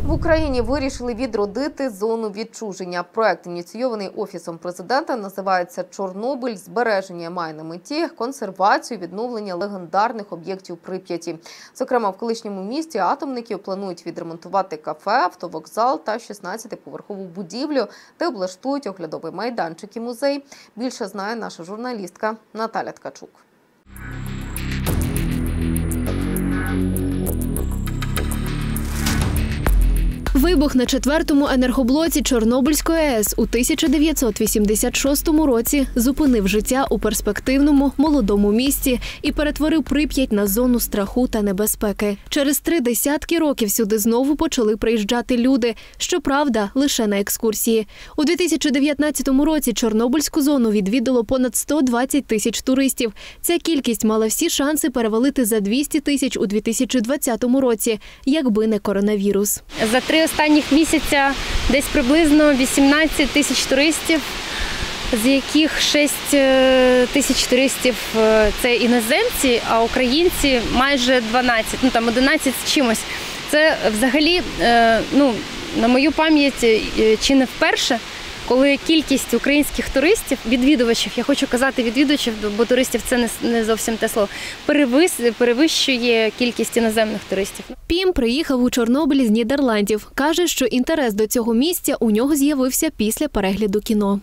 В Україні вирішили відродити зону відчуження. Проект, ініційований Офісом президента, називається «Чорнобиль. Збереження», має на меті консервацію і відновлення легендарних об'єктів Прип'яті. Зокрема, в колишньому місті атомників планують відремонтувати кафе, автовокзал та 16-поверхову будівлю, де облаштують оглядовий майданчик і музей. Більше знає наша журналістка Наталя Ткачук. Вибух на 4-му енергоблоці Чорнобильської АЕС у 1986 році зупинив життя у перспективному молодому місті і перетворив Прип'ять на зону страху та небезпеки. Через 3 десятки років сюди знову почали приїжджати люди, щоправда, лише на екскурсії. У 2019 році Чорнобильську зону відвідало понад 120 тисяч туристів. Ця кількість мала всі шанси перевалити за 200 тисяч у 2020 році, якби не коронавірус. За 3 останніх місяця десь приблизно 18 тисяч туристів, з яких 6 тисяч туристів – це іноземці, а українці майже 12, там 11 з чимось. Це взагалі, на мою пам'ять, чи не вперше, коли кількість українських туристів, відвідувачів, я хочу казати відвідувачів, бо туристів це не зовсім те слово, перевищує кількість іноземних туристів. Пім приїхав у Чорнобиль з Нідерландів. Каже, що інтерес до цього місця у нього з'явився після перегляду кіно.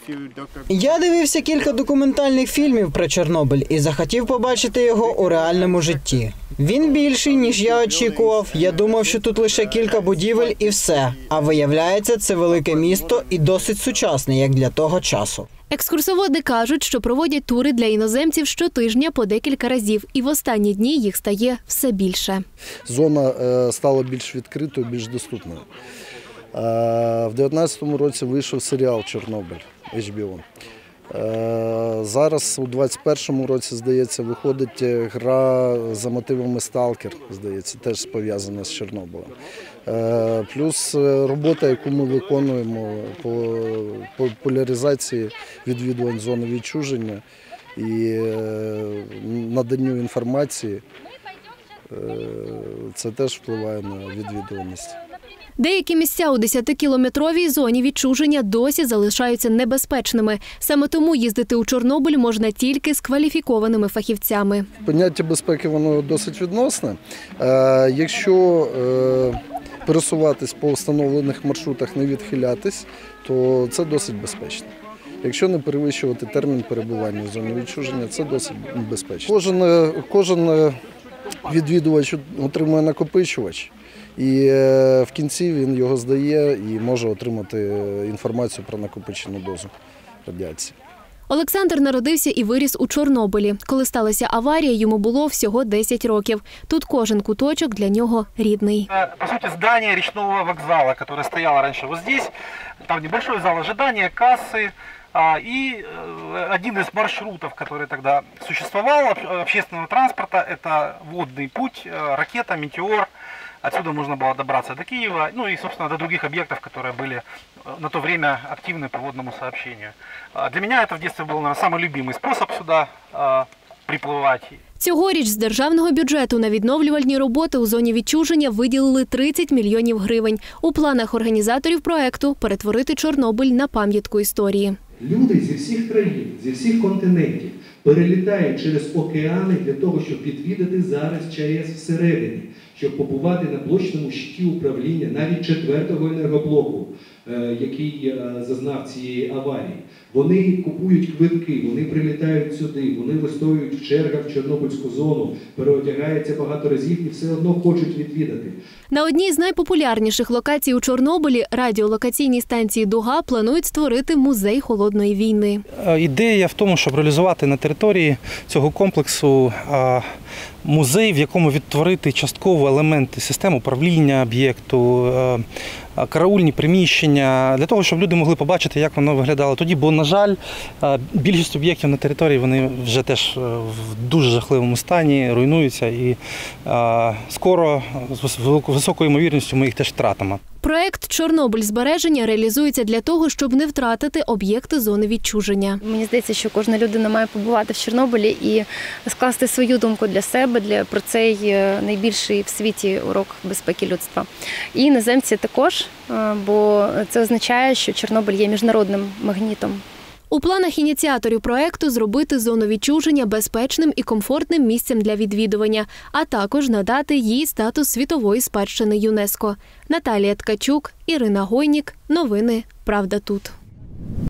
Я дивився кілька документальних фільмів про Чорнобиль і захотів побачити його у реальному житті. Він більший, ніж я очікував. Я думав, що тут лише кілька будівель і все. А виявляється, це велике місто і досить сучасне, як для того часу. Екскурсоводи кажуть, що проводять тури для іноземців щотижня по декілька разів. І в останні дні їх стає все більше. Зона стала більш відкритою, більш доступною. В 2019 році вийшов серіал «Чорнобиль» HBO. Зараз у 2021 році, здається, виходить гра за мотивами «Сталкер», здається, теж пов'язана з Чорнобилем. Плюс робота, яку ми виконуємо по популяризації відвідувань зони відчуження і наданню інформації, це теж впливає на відвідуваність. Деякі місця у 10-кілометровій зоні відчуження досі залишаються небезпечними. Саме тому їздити у Чорнобиль можна тільки з кваліфікованими фахівцями. Поняття безпеки, воно досить відносне. Якщо пересуватись по встановлених маршрутах, не відхилятись, то це досить безпечно. Якщо не перевищувати термін перебування в зоні відчуження, це досить безпечно. Кожен відвідувач отримує накопичувач. І в кінці він його здає і може отримати інформацію про накопичену дозу радіації. Олександр народився і виріс у Чорнобилі. Коли сталася аварія, йому було всього 10 років. Тут кожен куточок для нього рідний. По суті, здання річного вокзалу, яке стояло раніше ось тут, там небольшой зал ожидания, кассы, и один из маршрутов, который тогда существовал, общественного транспорта, это водный путь, ракета «Метеор». Отсюда можно было добраться до Киева, ну и, собственно, до других объектов, которые были на то время активны по водному сообщению. Для меня это в детстве был, наверное, самый любимый способ сюда приплывать. Цьогоріч з державного бюджету на відновлювальні роботи у зоні відчуження виділили 30 мільйонів гривень. У планах організаторів проекту перетворити Чорнобиль на пам'ятку історії. Люди зі всіх країн, зі всіх континентів перелітають через океани для того, щоб відвідати зараз ЧАЕС всередині, щоб побувати на блочному щиті управління навіть 4-го енергоблоку, який зазнав цієї аварії. Вони купують квитки, вони прилітають сюди, вони вистоюють в чергах в Чорнобильську зону, переодягаються багато разів і все одно хочуть відвідати. На одній з найпопулярніших локацій у Чорнобилі, радіолокаційній станції «Дуга», планують створити музей холодної війни. Ідея в тому, щоб реалізувати на території цього комплексу музей, в якому відтворити частково елементи системи управління об'єкту, караульні приміщення, для того, щоб люди могли побачити, як воно виглядало тоді. Бо, на жаль, більшість об'єктів на території вони вже теж в дуже жахливому стані, руйнуються і скоро з високою ймовірністю ми їх теж втратимо. Проект «Чорнобиль збереження» реалізується для того, щоб не втратити об'єкти зони відчуження. Мені здається, що кожна людина має побувати в Чорнобилі і скласти свою думку для себе, про цей найбільший в світі урок безпеки людства. І іноземці також, бо це означає, що Чорнобиль є міжнародним магнітом. У планах ініціаторів проекту зробити зону відчуження безпечним і комфортним місцем для відвідування, а також надати їй статус світової спадщини ЮНЕСКО. Наталія Ткачук, Ірина Гойнік. Новини «Правда тут».